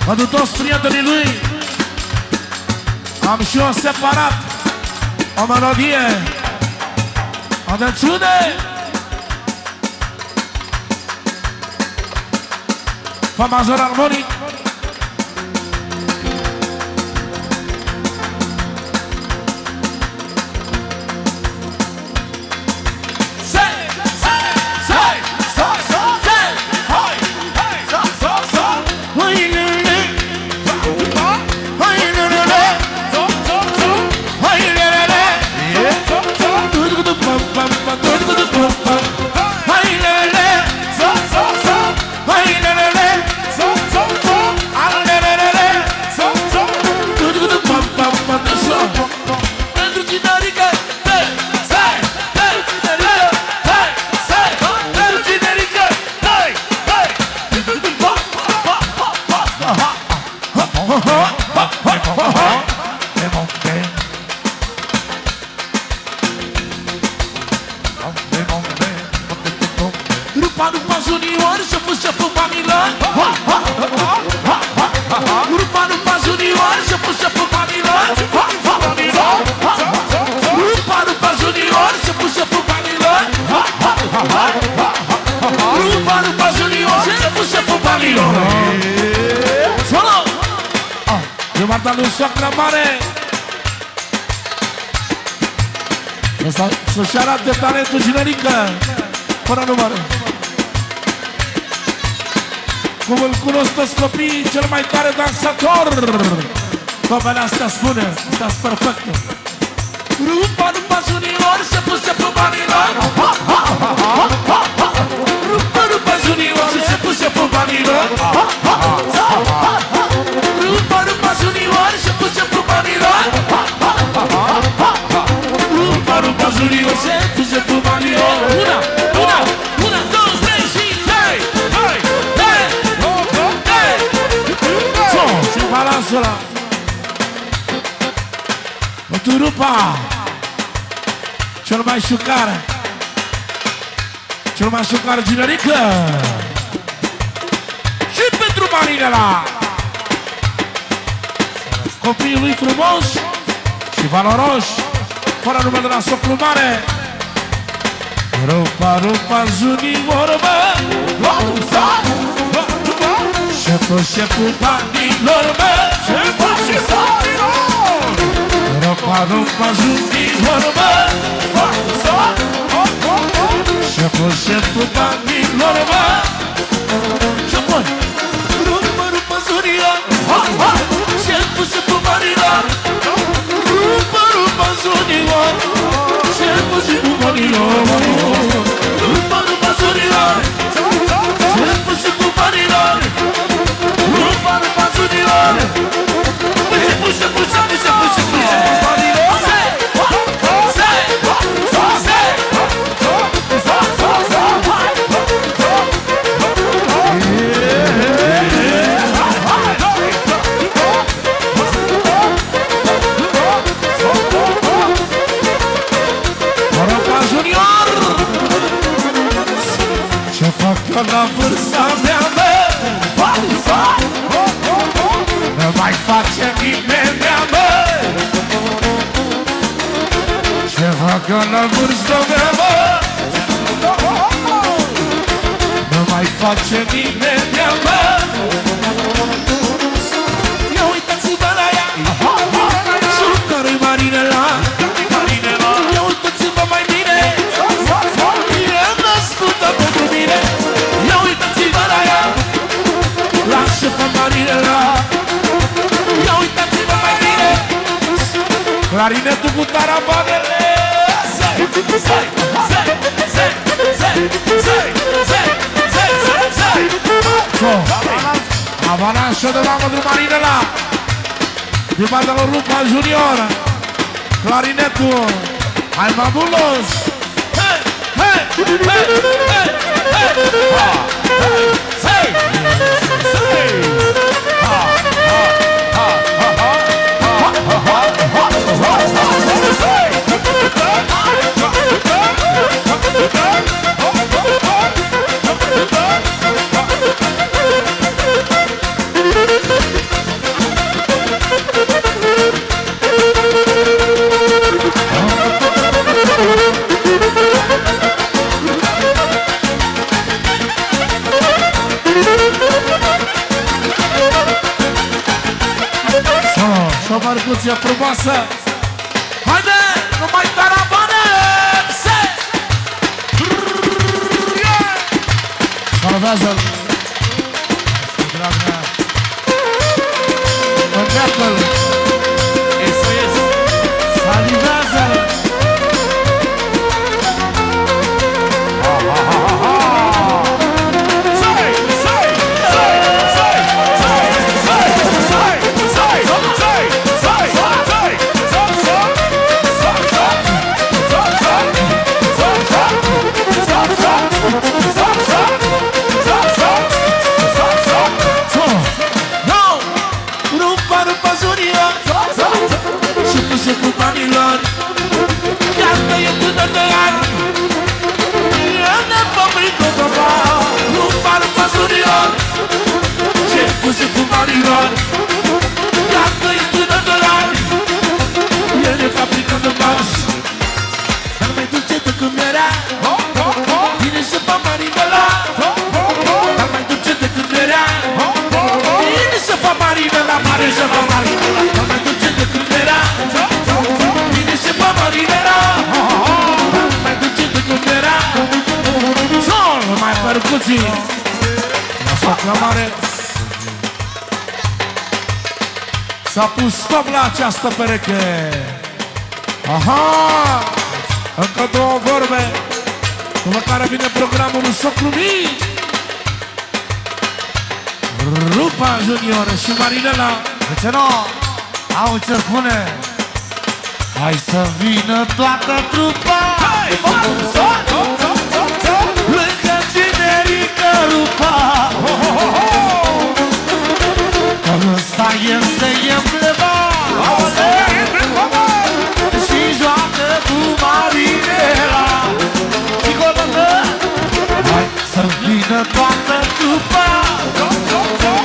Pentru toți prietenii lui am și eu separat o melodie. Atențiune! Fa major armonic. Soacră mare să-și arate talentul generică fără număr. Cum îl cunosc toți copiii, cel mai tare dansator. Topele astea spune, astea-s perfecte. Rupa, rupa junior, se puse pe banilor. Rupa, rupa junior, se puse pe banilor. Rupa, rupa junior, se puse pe banilor. Rupa, rupa junior, se puse pe banilor. Una, două, trei și hei, hei, hei, hei. Ce balansul ăla. Pentru Rupa, cel mai șucar, cel mai șucar generică. Și pentru Marinela, copiii lui frumoși și valoroși, fără nume de la socru mare. Rupa, rupa, junior, bă, șeful banilor, bă, rupa, rupa, junior, bă, șeful banilor, bă. Și apoi rupa, rupa, junior, șeful banilor. Rupa, rupa, junior, șeful banilor. Rupa, rupa, junior, șeful banilor. Rupa, rupa, junior, șeful la vârsta mea, bă, nu mai face nimeni, bă. Ce fac eu la vârsta mea, bă, nu mai face nimeni, bă. Ia uitați-vă la ea, care-i Marinela. Ia uitați-vă mai bine, e născută pentru mine. Ia uitați-vă la ea, la șefa Marinela. Ia uitați-vă mai bine, clarinetul cu tarabanele. Avalanșă de mamă de Marinela, din partea lui Rupa Junior, clarinetul, hai fabulos. Hey, hey, hey, hey, hey, hey, hey, mărcuție frumoasă. Haide, numai tarabane! Salvează-l! Dragă! Îndeapă-l! SOS! Salivează-l! S-a pus stop la această pereche. Aha! Încă două vorbe, după care vine programul lui Soclumii, Rupa Junior și Marinela. De ce nu? Au ce spune? Hai să vină toată trupa, lângă generică Rupa. Că ăsta este emblema și joacă cu Marinela. Hai să vină toată trupa,